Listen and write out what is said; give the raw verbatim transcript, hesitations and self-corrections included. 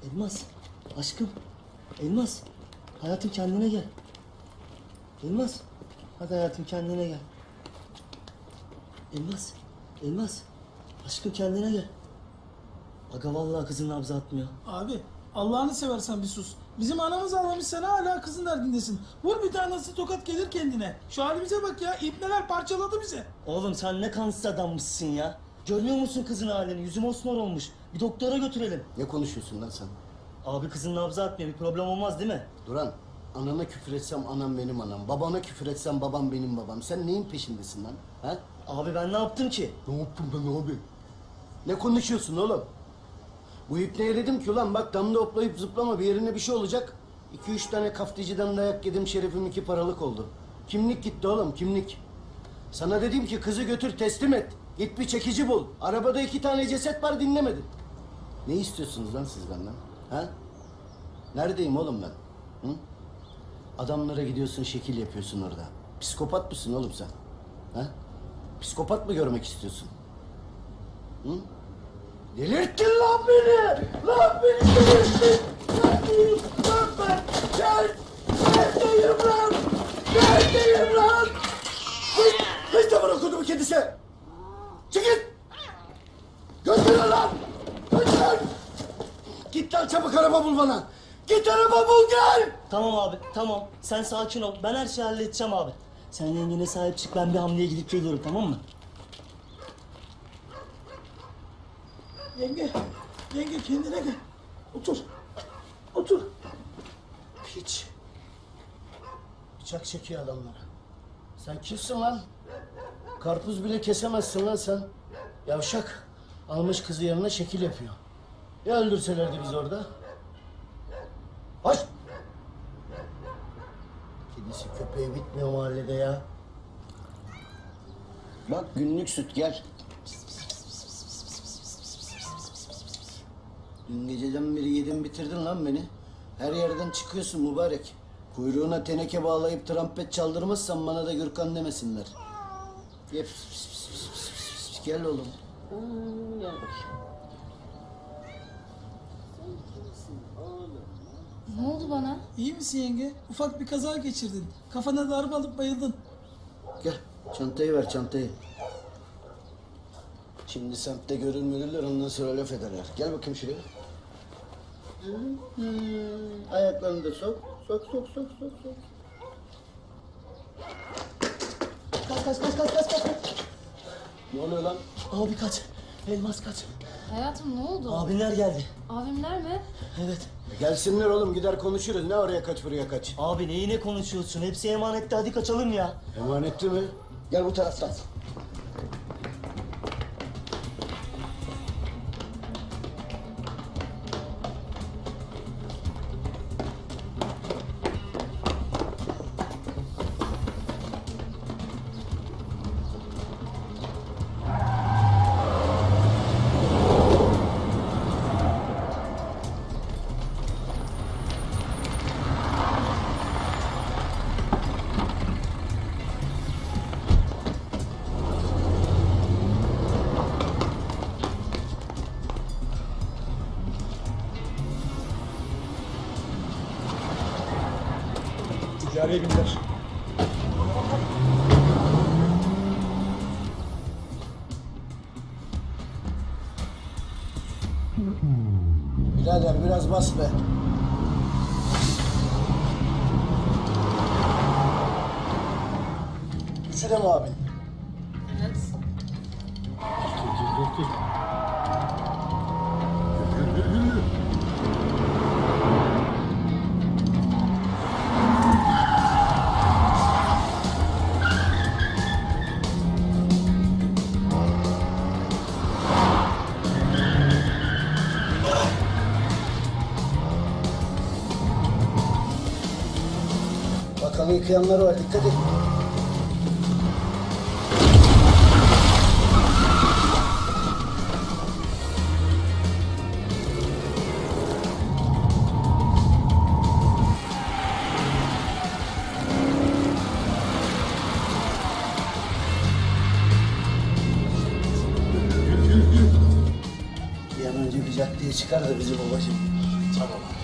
Elmas, aşkım. Elmas, hayatım kendine gel. Elmas, hadi hayatım kendine gel. Elmas, Elmas, aşkım kendine gel. Aga vallahi kızın nabzı atmıyor. Abi Allah'ını seversen bir sus. Bizim anamız ağlamış, sen hala kızın derdindesin. Vur bir tane nasıl tokat gelir kendine. Şu halimize bak ya, ibneler parçaladı bizi. Oğlum sen ne kansız adammışsın ya. Görmüyor musun kızın halini? Yüzü mosmor olmuş. Bir doktora götürelim. Ne konuşuyorsun lan sen? Abi kızın nabzı atmıyor. Bir problem olmaz değil mi? Duran, anana küfür etsem anam benim anam. Babana küfür etsem babam benim babam. Sen neyin peşindesin lan? Ha? Abi ben ne yaptım ki? Ne yaptım ben abi? Ne konuşuyorsun oğlum? Bu ipneye dedim ki ulan bak damda hoplayıp zıplama bir yerine bir şey olacak. İki üç tane kafticiden dayak yedim, şerefim iki paralık oldu. Kimlik gitti oğlum, kimlik. Sana dedim ki kızı götür teslim et. Git bir çekici bul. Arabada iki tane ceset var, dinlemedin. Ne istiyorsunuz lan siz benden? Ha? Neredeyim oğlum ben? Hı? Adamlara gidiyorsun, şekil yapıyorsun orada. Psikopat mısın oğlum sen? Ha? Psikopat mı görmek istiyorsun? Hı? Delirttin lan beni! Lan beni delirttin! Neredeyim lan ben? Gel! Neredeyim lan? Neredeyim lan? Hiç, hiç de bırakıldı bu kedisi! Çıkın! Götürün lan! Götürün! Git lan çabuk araba bul bana! Git araba bul gel! Tamam abi, tamam. Sen sakin ol. Ben her şeyi halledeceğim abi. Sen yengene sahip çık. Ben bir hamleye gidip geliyorum, tamam mı? Yenge, yenge kendine gel. Otur, otur. Piç. Bıçak çekiyor adamlara. Sen kimsin lan? Karpuz bile kesemezsin lan sen. Yavşak. Almış kızı yanına şekil yapıyor. Ya öldürselerdi biz orada? Hoş! Kedisi köpeği bitmiyor mahallede ya. Bak günlük süt gel. Dün geceden beri yedin bitirdin lan beni. Her yerden çıkıyorsun mübarek. Kuyruğuna teneke bağlayıp trompet çaldırmazsan bana da Gürkan demesinler. Gel, pis, pis, pis, pis, pis, pis. Gel oğlum. Hmm, gel bakayım. Ne oldu bana? İyi misin yenge? Ufak bir kaza geçirdin. Kafana darbe alıp bayıldın. Gel, çantayı ver çantayı. Şimdi semtte görülmeliler, ondan sonra laf ederler. Gel bakayım şuraya. Hmm, ayaklarını da sok. Sok, sok, sok, sok, sok. Kaç, kaç, kaç, kaç, kaç, kaç. Ne oluyor lan? Abi kaç. Elmas kaç. Hayatım ne oldu? Abinler geldi. Abimler mi? Evet. Gelsinler oğlum, gider konuşuruz. Ne oraya kaç, buraya kaç. Abi neyi ne konuşuyorsun? Hepsi emanette. Hadi kaçalım ya. Emanetli mi? Gel bu taraftan. Ticari günler. Birader biraz bas be. Üçü de mi abin? Evet. Bakalım yıkayanlar var, dikkat et. Bir an önce bir caddeye çıkar da bizi babacığım. Tamam.